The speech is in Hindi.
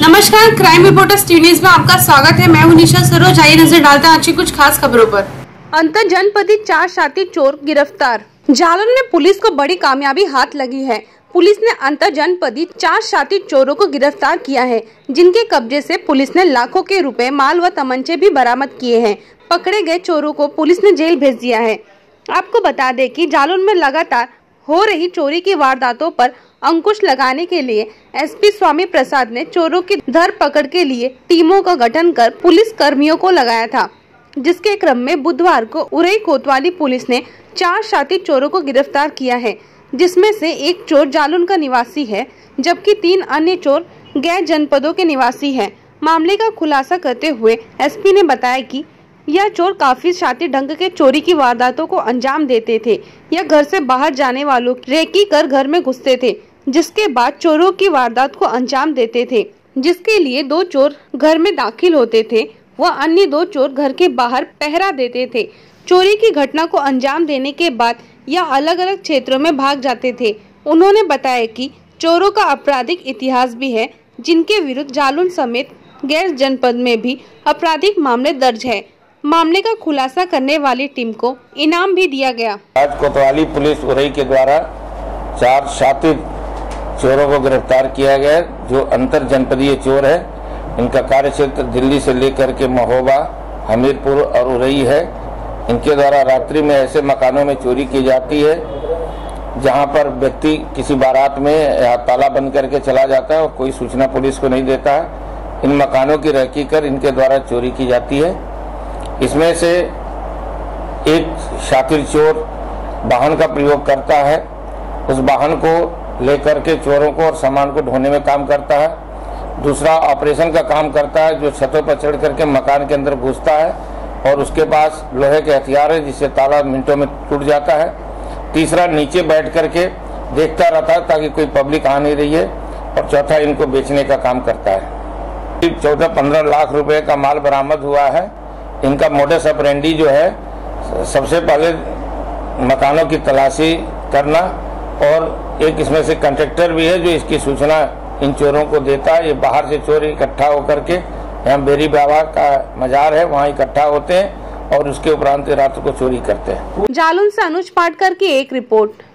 नमस्कार, क्राइम रिपोर्टर्स न्यूज में आपका स्वागत है। मैं हूं निशा सरोज। आइए नजर डालते हैं आज की कुछ खास खबरों पर। अंतर जनपदी 4 शातिर चोर गिरफ्तार। जालौन में पुलिस को बड़ी कामयाबी हाथ लगी है। पुलिस ने अंतर जनपदी 4 शातिर चोरों को गिरफ्तार किया है, जिनके कब्जे से पुलिस ने लाखों के रुपए, माल व तमंचे भी बरामद किए हैं। पकड़े गए चोरों को पुलिस ने जेल भेज दिया है। आपको बता दें कि जालौन में लगातार हो रही चोरी की वारदातों पर अंकुश लगाने के लिए एसपी स्वामी प्रसाद ने चोरों की धरपकड़ के लिए टीमों का गठन कर पुलिस कर्मियों को लगाया था, जिसके क्रम में बुधवार को उरई कोतवाली पुलिस ने 4 शातिर चोरों को गिरफ्तार किया है, जिसमें से एक चोर जालौन का निवासी है, जबकि 3 अन्य चोर गैर जनपदों के निवासी हैं। मामले का खुलासा करते हुए एसपी ने बताया कि यह चोर काफी शातिर ढंग के चोरी की वारदातों को अंजाम देते थे या घर से बाहर जाने वालों की रेकी कर घर में घुसते थे, जिसके बाद चोरों की वारदात को अंजाम देते थे, जिसके लिए 2 चोर घर में दाखिल होते थे व अन्य 2 चोर घर के बाहर पहरा देते थे। चोरी की घटना को अंजाम देने के बाद यह अलग अलग क्षेत्रों में भाग जाते थे। उन्होंने बताया कि चोरों का आपराधिक इतिहास भी है, जिनके विरुद्ध जालौन समेत गैर जनपद में भी आपराधिक मामले दर्ज है। मामले का खुलासा करने वाली टीम को इनाम भी दिया गया। आज कोतवाली पुलिस उरई के द्वारा 4 शातिर चोरों को गिरफ्तार किया गया, जो अंतर जनपदीय चोर है। इनका कार्य क्षेत्र दिल्ली से लेकर के महोबा, हमीरपुर और उरई है। इनके द्वारा रात्रि में ऐसे मकानों में चोरी की जाती है जहां पर व्यक्ति किसी बारात में या ताला बंद करके चला जाता है और कोई सूचना पुलिस को नहीं देता है। इन मकानों की रेकी कर इनके द्वारा चोरी की जाती है। इसमें से एक शातिर चोर वाहन का प्रयोग करता है, उस वाहन को लेकर के चोरों को और सामान को ढोने में काम करता है। दूसरा ऑपरेशन का काम करता है, जो छतों पर चढ़ करके मकान के अंदर घुसता है और उसके पास लोहे के हथियार है, जिससे ताला मिनटों में टूट जाता है। तीसरा नीचे बैठ करके देखता रहता है ताकि कोई पब्लिक आ नहीं रही है। और चौथा इनको बेचने का काम करता है। 14-15 लाख रुपए का माल बरामद हुआ है। इनका मोडस ऑपरेंडी जो है, सबसे पहले मकानों की तलाशी करना और एक इसमें से कंट्रैक्टर भी है जो इसकी सूचना इन चोरों को देता है। ये बाहर से चोर इकट्ठा होकर के यहाँ बेरी बाबा का मजार है, वहाँ इकट्ठा होते हैं और उसके उपरांत रात को चोरी करते हैं। जालौन से अनुज पाटकर की एक रिपोर्ट।